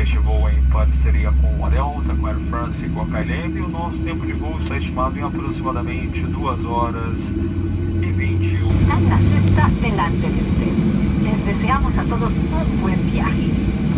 este voo em parceria com a Delta, com a Air France e com a KLM. O nosso tempo de voo está estimado em aproximadamente 2 horas e 21. Está delante de usted. Les deseamos a todos un buen viaje.